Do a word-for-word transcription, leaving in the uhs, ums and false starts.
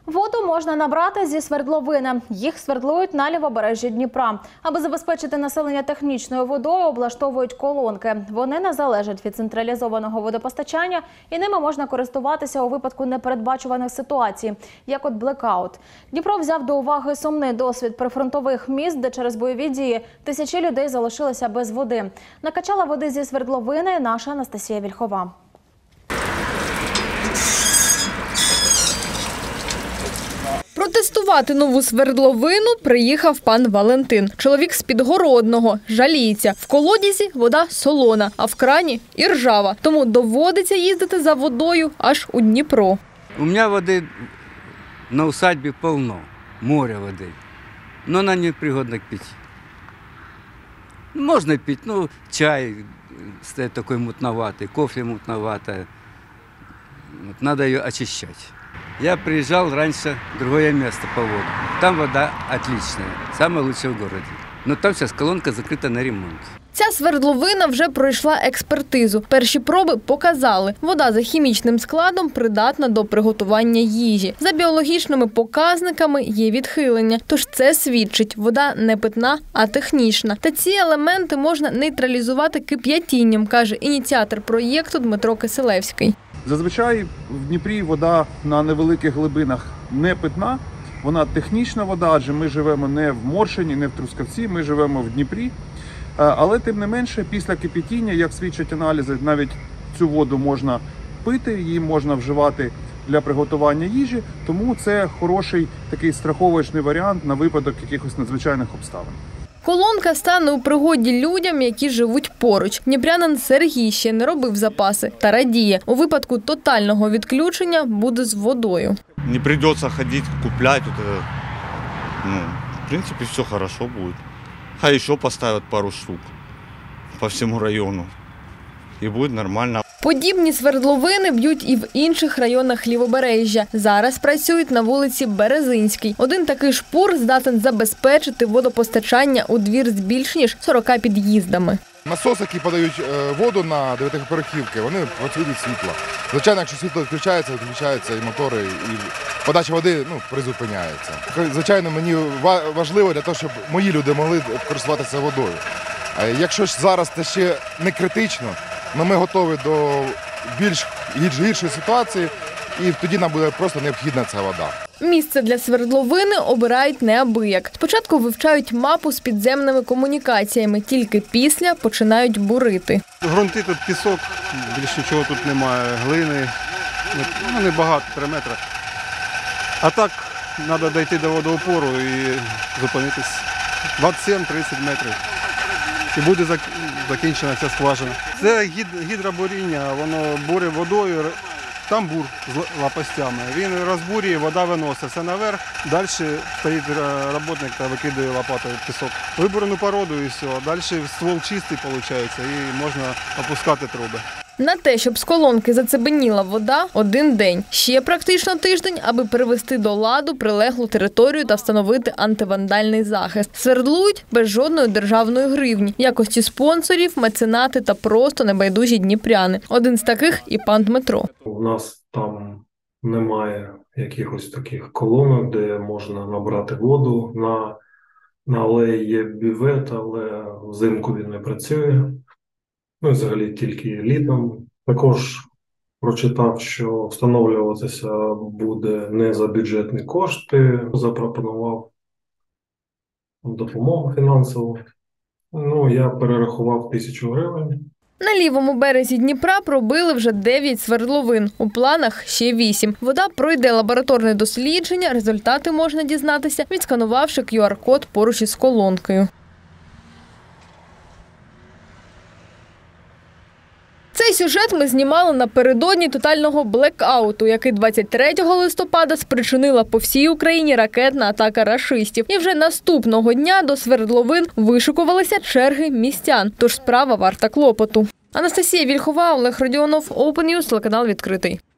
Воду можна набрати зі свердловини. Їх свердлують на лівобережжі Дніпра. Аби забезпечити населення технічною водою, облаштовують колонки. Вони не залежать від централізованого водопостачання і ними можна користуватися у випадку непередбачуваних ситуацій, як от блекаут. Дніпро взяв до уваги сумний досвід прифронтових міст, де через бойові дії тисячі людей залишилися без води. Накачала води зі свердловини наша Анастасія Вільхова. Протестувати нову свердловину приїхав пан Валентин. Чоловік з Підгородного. Жаліється. В колодязі вода солона, а в крані – і ржава. Тому доводиться їздити за водою аж у Дніпро. У мене води на усадьбі повно. Море води. Но вона не пригодна к питтю. Можна пити, ну, чай стає такий мутноватий, кофе мутноватий. Надо її очищати. Я приезжал раньше в другое место по воду. Там вода отличная, самая лучшая в городе. Но там сейчас колонка закрыта на ремонт. Ця свердловина вже пройшла експертизу. Перші проби показали, вода за хімічним складом придатна до приготування їжі. За біологічними показниками є відхилення. Тож це свідчить, вода не питна, а технічна. Та ці елементи можна нейтралізувати кип'ятінням, каже ініціатор проєкту Дмитро Киселевський. Зазвичай в Дніпрі вода на невеликих глибинах не питна, вона технічна вода, адже ми живемо не в Моршині, не в Трускавці, ми живемо в Дніпрі. Але тим не менше, після кипятіння, як свідчать аналізи, навіть цю воду можна пити, її можна вживати для приготування їжі, тому це хороший такий страховочний варіант на випадок якихось надзвичайних обставин. Колонка стане у пригоді людям, які живуть поруч. Дніпрянин Сергій ще не робив запаси та радіє. У випадку тотального відключення буде з водою. Не придеться ходити, купляти. Ну, в принципі, все добре буде. Хай ще поставлять пару штук по всьому району. І буде нормально. Подібні свердловини б'ють і в інших районах Лівобережжя. Зараз працюють на вулиці Березинській. Один такий шпур здатен забезпечити водопостачання у двір з більш ніж сорока під'їздами. Насоси, які подають воду на дев'ятиповерхівки, вони працюють від світла. Звичайно, якщо світло відключається, відключаються і мотори, і подача води ну, призупиняється. Звичайно, мені важливо для того, щоб мої люди могли користуватися водою. Якщо зараз це ще не критично, але ми готові до більш гіршої ситуації, і тоді нам буде просто необхідна ця вода. Місце для свердловини обирають неабияк. Спочатку вивчають мапу з підземними комунікаціями, тільки після починають бурити. Грунти тут пісок, більше нічого тут немає, глини, ну небагато, три метри. А так, треба дійти до водоопору і зупинитись двадцять сім - тридцять метрів. І буде закінчена ця скважина. Це гідробуріння, воно бурить водою, там бур з лопастями. Він розбурює, вода виноситься наверх, далі стоїть працівник та викидає лопатою пісок. Виборену породу і все, далі ствол чистий виходить і можна опускати труби. На те, щоб з колонки зацебеніла вода – один день. Ще практично тиждень, аби привести до ладу прилеглу територію та встановити антивандальний захист. Свердлують без жодної державної гривні. В якості спонсорів, меценати та просто небайдужі дніпряни. Один з таких і пан Дмитро. У нас там немає якихось таких колонок, де можна набрати воду. На, на алеї є бювет, але взимку він не працює. Ну, взагалі тільки літом. Також прочитав, що встановлюватися буде не за бюджетні кошти. Запропонував допомогу фінансову. Ну, я перерахував тисячу гривень. На лівому березі Дніпра пробили вже дев'ять свердловин. У планах ще вісім. Вода пройде лабораторне дослідження. Результати можна дізнатися, відсканувавши кю ар код поруч із колонкою. Цей сюжет ми знімали напередодні тотального блекауту, який двадцять третього листопада спричинила по всій Україні ракетна атака рашистів. І вже наступного дня до свердловин вишикувалися черги містян. Тож справа варта клопоту. Анастасія Вільхова, Олег Родіонов, Open News, телеканал «Відкритий».